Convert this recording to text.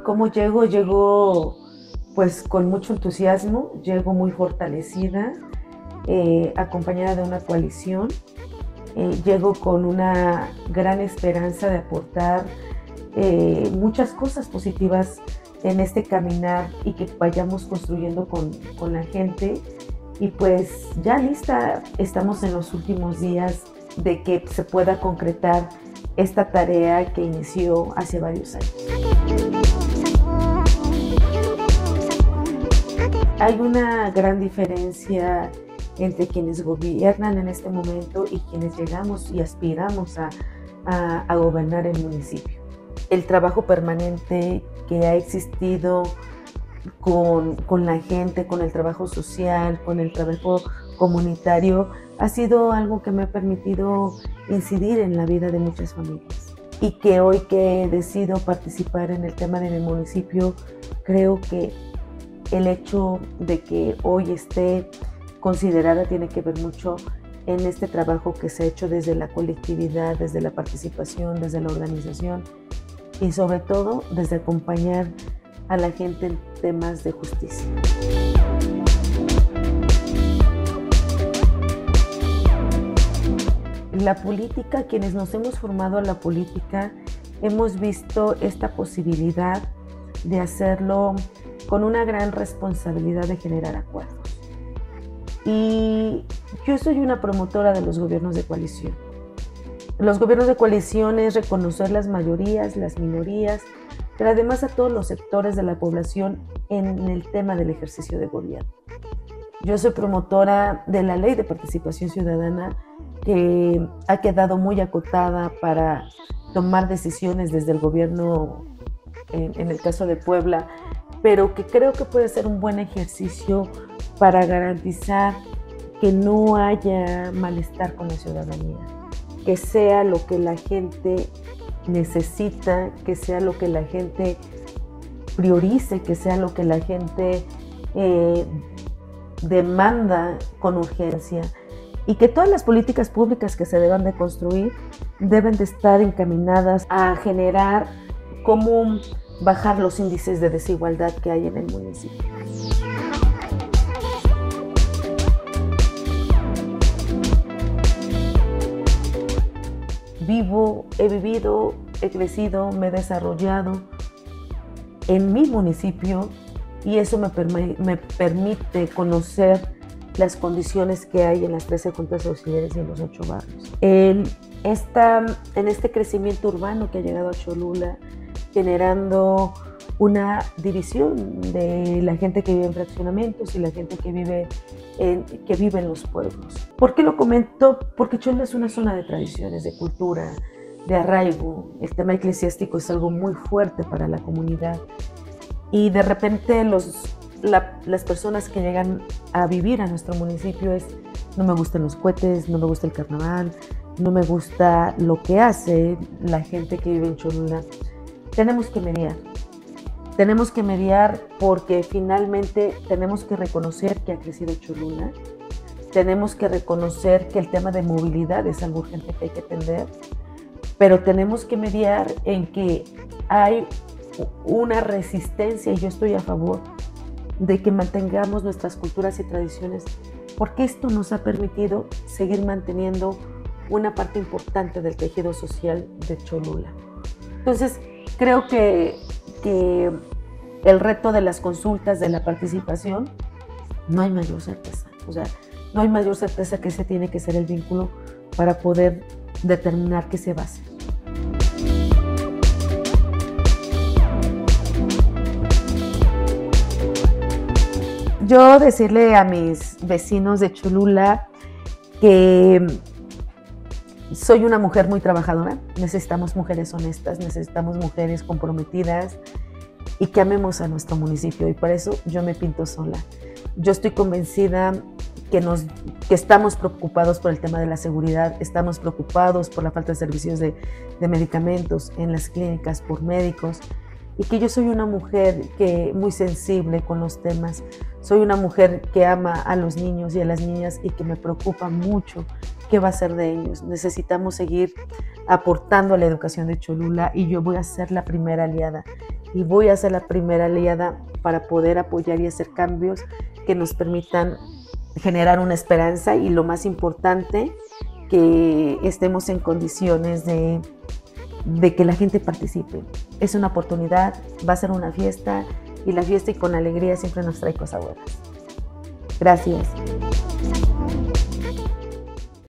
¿Cómo llego? Llego pues con mucho entusiasmo, llego muy fortalecida, acompañada de una coalición, llego con una gran esperanza de aportar muchas cosas positivas en este caminar y que vayamos construyendo con la gente. Y pues ya lista, estamos en los últimos días de que se pueda concretar esta tarea que inició hace varios años. Hay una gran diferencia entre quienes gobiernan en este momento y quienes llegamos y aspiramos a gobernar el municipio. El trabajo permanente que ha existido con la gente, con el trabajo social, con el trabajo comunitario, ha sido algo que me ha permitido incidir en la vida de muchas familias. Y que hoy que decido participar en el tema de mi municipio, creo que el hecho de que hoy esté considerada tiene que ver mucho en este trabajo que se ha hecho desde la colectividad, desde la participación, desde la organización y sobre todo desde acompañar a la gente en temas de justicia. La política, quienes nos hemos formado a la política, hemos visto esta posibilidad de hacerlo con una gran responsabilidad de generar acuerdos. Y yo soy una promotora de los gobiernos de coalición. Los gobiernos de coalición es reconocer las mayorías, las minorías, pero además a todos los sectores de la población en el tema del ejercicio de gobierno. Yo soy promotora de la Ley de Participación Ciudadana, que ha quedado muy acotada para tomar decisiones desde el gobierno, en el caso de Puebla, pero que creo que puede ser un buen ejercicio para garantizar que no haya malestar con la ciudadanía, que sea lo que la gente necesita, que sea lo que la gente priorice, que sea lo que la gente demanda con urgencia, y que todas las políticas públicas que se deban de construir deben de estar encaminadas a generar cómo bajar los índices de desigualdad que hay en el municipio. He vivido, he crecido, me he desarrollado en mi municipio y eso me permite conocer las condiciones que hay en las 13 juntas auxiliares y en los 8 barrios. En este crecimiento urbano que ha llegado a Cholula, generando una división de la gente que vive en fraccionamientos y la gente que vive en los pueblos. ¿Por qué lo comento? Porque Cholula es una zona de tradiciones, de cultura, de arraigo. El tema eclesiástico es algo muy fuerte para la comunidad y de repente las personas que llegan a vivir a nuestro municipio no me gustan los cohetes, no me gusta el carnaval, no me gusta lo que hace la gente que vive en Cholula. Tenemos que mediar porque finalmente tenemos que reconocer que ha crecido Cholula, tenemos que reconocer que el tema de movilidad es algo urgente que hay que atender, pero tenemos que mediar en que hay una resistencia y yo estoy a favor de que mantengamos nuestras culturas y tradiciones porque esto nos ha permitido seguir manteniendo una parte importante del tejido social de Cholula. Entonces, creo que el reto de las consultas, de la participación, no hay mayor certeza. O sea, no hay mayor certeza que ese tiene que ser el vínculo para poder determinar qué se va a hacer. Yo decirle a mis vecinos de Cholula que soy una mujer muy trabajadora, necesitamos mujeres honestas, necesitamos mujeres comprometidas y que amemos a nuestro municipio y por eso yo me pinto sola. Yo estoy convencida que estamos preocupados por el tema de la seguridad, estamos preocupados por la falta de servicios de medicamentos en las clínicas, por médicos, y que yo soy una mujer muy sensible con los temas, soy una mujer que ama a los niños y a las niñas y que me preocupa mucho qué va a ser de ellos. Necesitamos seguir aportando a la educación de Cholula y yo voy a ser la primera aliada y voy a ser la primera aliada para poder apoyar y hacer cambios que nos permitan generar una esperanza y, lo más importante, que estemos en condiciones de que la gente participe. Es una oportunidad, va a ser una fiesta, y la fiesta y con alegría siempre nos trae cosas buenas. Gracias.